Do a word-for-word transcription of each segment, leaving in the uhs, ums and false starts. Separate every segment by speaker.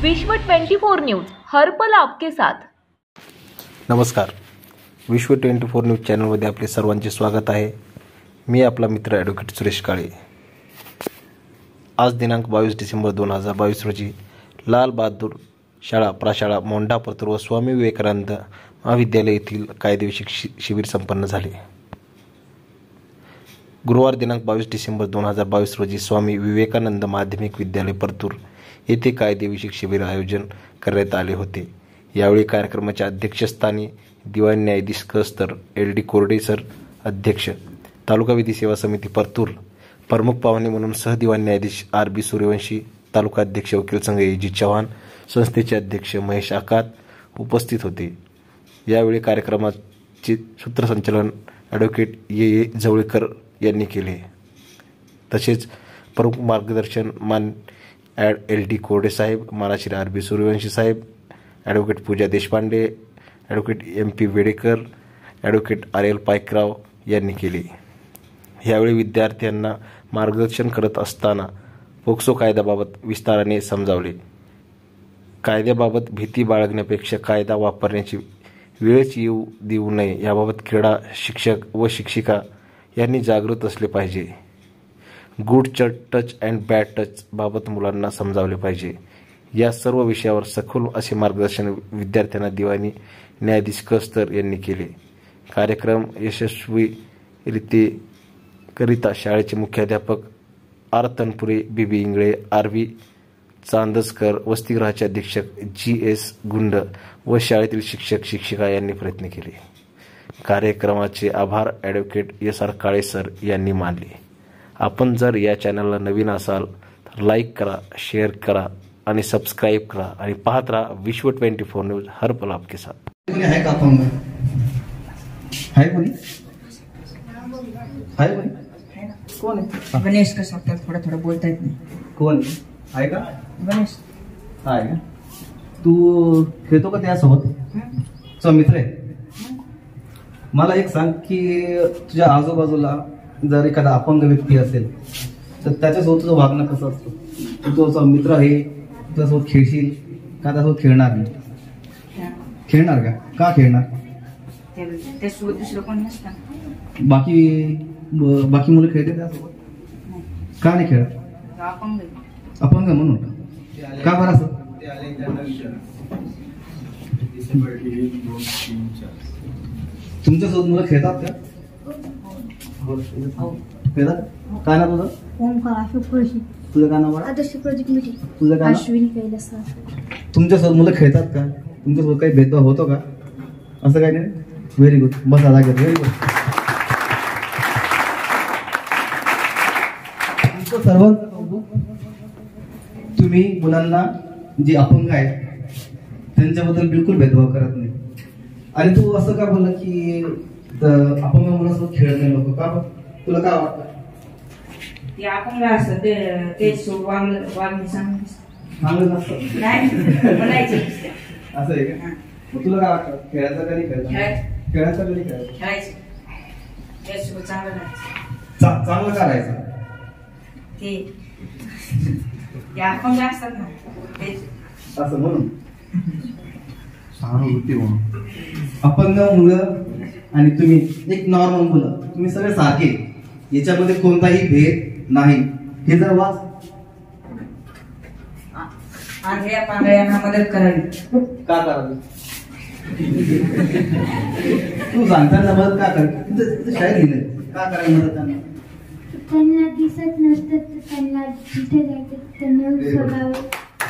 Speaker 1: विश्व चोवीस न्यूज हर पल आपके साथ।
Speaker 2: नमस्कार, विश्व चोवीस न्यूज चॅनलमध्ये आपले सर्वांचे स्वागत आहे। मी आपला मित्र ॲडव्होकेट सुरेश काळे। आज दिनांक बावीस डिसेंबर दोन हजार बावीस रोजी लाल बहादूर शाळा प्राशाळा मोंढा परतूर व स्वामी विवेकानंद महाविद्यालय येथील कायदेविषयक शि शिबिर संपन्न झाले। गुरुवार दिनांक बावीस डिसेंबर दोन हजार बावीस रोजी स्वामी विवेकानंद माध्यमिक विद्यालय परतूर येथे कायदेविषयक शिबिर आयोजन करण्यात आले होते। यावेळी कार्यक्रमाच्या अध्यक्षस्थानी दिवाण न्यायाधीश कसतर एल डी कोरडे सर अध्यक्ष, तालुका विधी सेवा समिती परतूर प्रमुख पाहुणे म्हणून सहदिवाण न्यायाधीश आर बी सूर्यवंशी, तालुका अध्यक्ष वकील संघ ए जी चव्हाण, संस्थेचे अध्यक्ष महेश आकात उपस्थित होते। यावेळी कार्यक्रमाचे सूत्रसंचालन ॲडव्होकेट ए ए जवळकर यांनी केले। तसेच प्रमुख मार्गदर्शन मान ॲड एल डी कोरडे साहेब, मानाश्री आर बी सूर्यवंशी साहेब, advocate Pooja Deshpande, advocate M P Wedekar, advocate R L Paikrao यांनी केले। यावेळी विद्यार्थ्यांना मार्गदर्शन करत असताना पोक्सो कायद्याबाबत विस्ताराने समजावले। कायद्याबाबत भीती बाळगण्यापेक्षा कायदा वापरण्याची वेळच येऊ देऊ नये याबाबत क्रीडा शिक्षक व शिक्षिका यांनी जागृत असले पाहिजे। Good touch and bad touch बाबत मुलांना समजावले पाहिजे। या सर्व विषयावर सखोल असे मार्गदर्शन विद्यार्थ्यांना दिवाणी न्यायाधीश कसतर यांनी केले। कार्यक्रम यशस्वीरित्या करिता शाळेचे मुख्याध्यापक R Tanpure, B B Ingle, R V Chandaskar, वसतिगृहाचे अधीक्षक जी एस गुंड व शाळेतील शिक्षक शिक्षिका यांनी प्रयत्न केले। कार्यक्रमाचे आभार advocate S R Kale sir यांनी मानले। आपण जर या चॅनलला नवीन असाल तर लाईक करा, शेअर करा आणि सबस्क्राईब करा आणि पाहत राहा विश्व चोवीस न्यूज हर पल आपके साथ।
Speaker 3: कोणी आहे का आपण? आहे कोणी? आहे कोणी? कोण आहे?
Speaker 4: गणेश कसं आपल्याला थोडं थोडं बोलता येत नाही।
Speaker 3: कोण आहे का?
Speaker 4: गणेश
Speaker 3: आहे का? तू खेळतो का त्यासोबत? तुझा मित्र आहे? मला एक सांग की तुझ्या आजूबाजूला जर एखादा अपंग व्यक्ती असेल तर त्याच्यासोबत तुझं वागणं कसं असतं? तू तुझा मित्र आहे, तुझ्यासोबत खेळशील का त्यासोबत खेळणार नाही? खेळणार का? का खेळणार?
Speaker 4: त्यासोबत दुसरं कोण नसतं।
Speaker 3: बाकी बाकी मुलं खेळते त्यासोबत? का नाही खेळत?
Speaker 4: अपंग
Speaker 3: अपंग म्हणून का बरं असं? तुमच्यासोबत मुलं खेळतात का? खेळतात? काय ना तुझं?
Speaker 5: ओमकार अशोक प्रोजेक्ट.
Speaker 3: तुझं काय नाव आहे?
Speaker 5: Adarsh project meeting.
Speaker 3: तुझं काय?
Speaker 5: अश्विनी कैलास.
Speaker 3: तुमच्यासोबत मुलं खेळतात का? तुमच्यासोबत काही भेदभाव होतो का? असं काही नाही? Very good. बस आला घेत. Very good. तुमचं सर्वांचं कौतुक. तुम्ही मुलांना जे अपंग आहेत त्यांच्याबद्दल बिलकुल भेदभाव करत नाही। आणि तू असं का बोलला की अपंग मुलांसोबत खेळत नाही लोक? का? तुला काय वाटतं?
Speaker 4: ते अपंग असतं ते ते वागणं वागणं
Speaker 3: चांगलं नसतं
Speaker 4: नाही म्हणायचं
Speaker 3: असं आहे का? मग तुला काय वाटतं? खेळायचं का नाही खेळायचं? खेळायचं का नाही खेळायचं?
Speaker 4: खेळायचं. त्यासोबत चांगलं राहायचं.
Speaker 3: चांगलं का राहायचं?
Speaker 4: ते ते अपंग असतात ना ते
Speaker 3: असं म्हणून सहानुभूती म्हणून अपंग मुलं आणि तुम्ही एक नॉर्मल मुलं, तुम्ही सगळे सारखे, याच्यामध्ये कोणताही भेद नाही। हे जर वाच
Speaker 4: आंधळ्या पांगळ्यांना मदत करावी.
Speaker 3: का करावी? तू सांगताना मदत का करावी? शाळेत लिहिलंय का करावी मदत त्यांना?
Speaker 5: त्यांना दिसत नसतं तर त्यांना जिथे जायचं त्यांना सोडावं.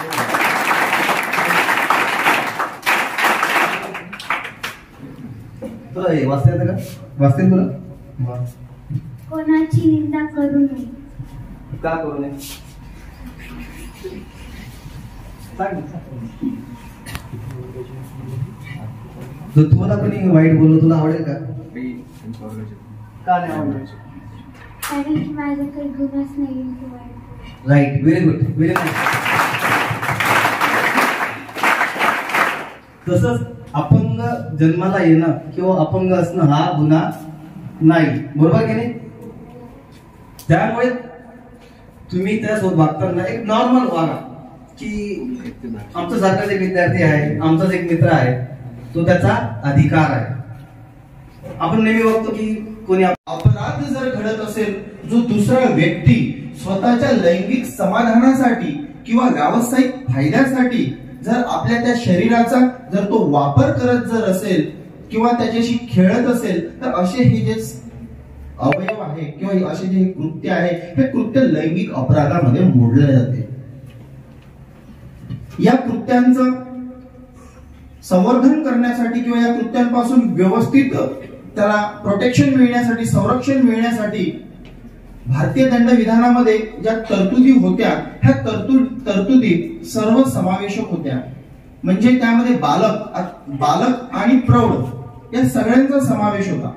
Speaker 3: तुला हे वाचता येतं का? वाचता येईल तुला?
Speaker 5: कोणाची निंदा करू नये.
Speaker 3: का करू नये? सांग. जर तुम्हाला कोणी वाईट बोललं तुला आवडेल का? का नाही आवडेल?
Speaker 5: कारण की माझा काही गुन्हाच नाही.
Speaker 3: Right. Very good. Very nice. तसंच अपंग जन्माला येणं किंवा अपंग असणं हा गुन्हा नाही, बरोबर की नाही? त्यामुळे तुम्ही त्यासोबत वागताना एक नॉर्मल वागा. की आमचा सारखाच एक विद्यार्थी आहे, आमचाच एक मित्र आहे, तो त्याचा अधिकार आहे. आपण नेहमी बघतो की कोणी अपराध जर घडत असेल, जो दुसरा व्यक्ती स्वतःच्या लैंगिक समाधानासाठी किंवा व्यावसायिक फायद्यासाठी जर आपल्या त्या शरीराचा जर तो वापर करत जर असेल किंवा त्याच्याशी खेळत असेल, तर असे हे जे अवयव आहे किंवा असे जे कृत्य आहे, हे कृत्य लैंगिक अपराधामध्ये मोडले जाते. या कृत्यांचं संवर्धन करण्यासाठी किंवा या कृत्यांपासून व्यवस्थित त्याला प्रोटेक्शन मिळण्यासाठी, संरक्षण मिळण्यासाठी भारतीय दंडविधानामध्ये ज्या तरतुदी होत्या, ह्या तरतुद तरतुदी सर्व समावेशक होत्या. म्हणजे त्यामध्ये बालक बालक आणि प्रौढ या सगळ्यांचा समावेश होता.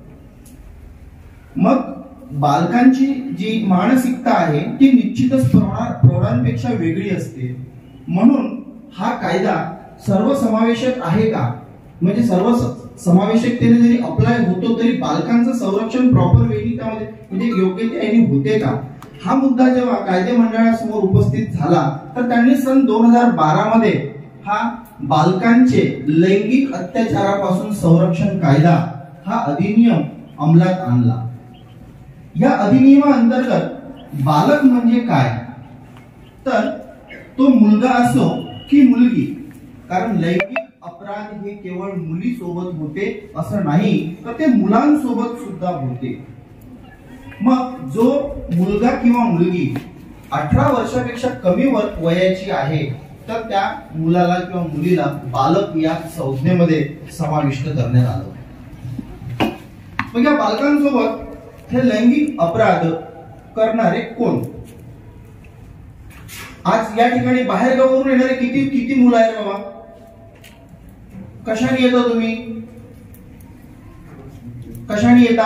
Speaker 3: मग बालकांची जी मानसिकता आहे ती निश्चितच प्रौढांपेक्षा वेगळी असते. म्हणून हा कायदा सर्व समावेशक आहे का, म्हणजे सर्व समावेशकतेने जरी अप्लाय होतो तरी बालकांचं संरक्षण प्रॉपर वेळी त्यामध्ये म्हणजे योग्यतेने होते का, हा मुद्दा जेव्हा कायदे मंडळासमोर उपस्थित झाला तर त्यांनी सन दोन हजार बारा मध्ये हा बालकांचे लैंगिक अत्याचारापासून संरक्षण कायदा हा अधिनियम अंमलात आणला. या अधिनियमाअंतर्गत बालक म्हणजे काय, तर तो मुलगा असो की मुलगी, कारण लैंगिक अपराध हे केवळ मुली सोबत होते असं नाही, तर ते मुलांसोबत सुद्धा होते. मग जो मुलगा किंवा मुलगी अठरा वर्षापेक्षा कमी वयाची आहे, तर त्या मुलाला किंवा मुलीला बालक या संज्ञेमध्ये समाविष्ट करण्यात आलं. मग या बालकांसोबत हे लैंगिक अपराध करणारे कोण? आज या ठिकाणी बाहेर गावावरून येणारे किती किती मुलं आहेत बाबा? कशाने येता तुम्ही? कशाने येता?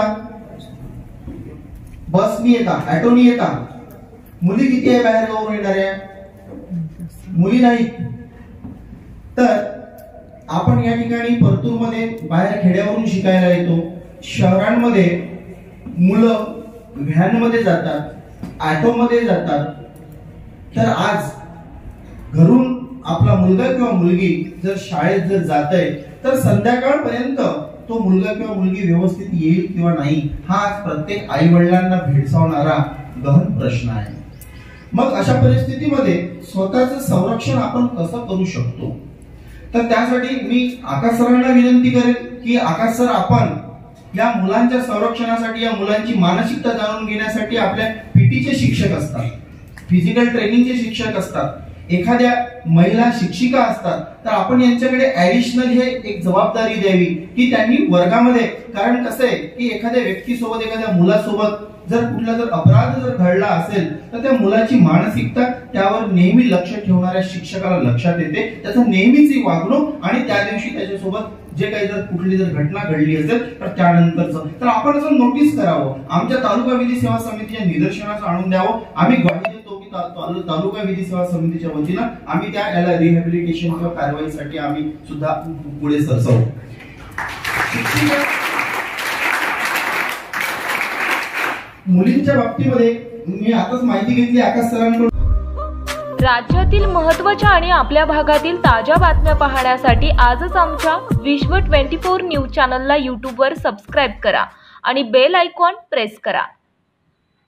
Speaker 3: बसनी येता, ऑटोनी येता. मुली किती आहे बाहेर गावावरून येणाऱ्या? मुली नाही. तर आपण या ठिकाणी परतूर मध्ये बाहेर खेड्यावरून शिकायला येतो. शहरांमध्ये मुलं व्हॅन मध्ये जातात, ऑटो मध्ये जातात. तर आज घरून आपला मुलगा किंवा मुलगी जर शाळेत जर जात आहे, तर संध्याकाळपर्यंत तो मुलगा किंवा मुलगी व्यवस्थित येईल किंवा नाही, हा आज प्रत्येक आई वडिलांना भेडसावणारा गहन प्रश्न आहे. मग अशा परिस्थितीमध्ये स्वतःचं संरक्षण आपण कसं करू शकतो? तर त्यासाठी मी आकाश सरांना विनंती करेन की आकाश सर, आपण या मुलांच्या संरक्षणासाठी, या मुलांची मानसिकता जाणून घेण्यासाठी आपल्या पीटीचे शिक्षक असतात, फिजिकल ट्रेनिंगचे शिक्षक असतात, एखाद्या महिला शिक्षिका असतात, तर आपण यांच्याकडे ऍडिशनल हे एक जबाबदारी द्यावी की त्यांनी वर्गामध्ये, कारण कसं आहे की एखाद्या व्यक्तीसोबत, एखाद्या मुलासोबत जर कुठला जर अपराध जर घडला असेल, तर त्या मुलाची मानसिकता त्यावर नेहमी लक्ष ठेवणाऱ्या शिक्षकाला लक्षात येते, त्याचं नेहमीची वागणूक आणि त्या दिवशी त्याच्यासोबत जे काही जर कुठली जर घटना घडली असेल तर त्यानंतरच तर आपण असं नोटीस करावं, आमच्या तालुका विधी सेवा समितीच्या निदर्शनास आणून द्यावं. आम्ही ग्वाही देतो की तालुका विधी सेवा समितीच्या वतीनं आम्ही त्या याला रिहॅबिलिटेशन किंवा कारवाईसाठी आम्ही सुद्धा पुढे सरसावू. मुलींच्या बाबतीमध्ये मी आताच माहिती घेतली आकाश सरांकडून.
Speaker 1: राज्यातील महत्त्वाच्या आणि आपल्या भागातील ताज्या बातम्या पाहण्यासाठी आजच आमच्या विश्व चोवीस न्यूज चॅनलला यूट्यूबवर सबस्क्राईब करा आणि बेल आयकॉन प्रेस करा.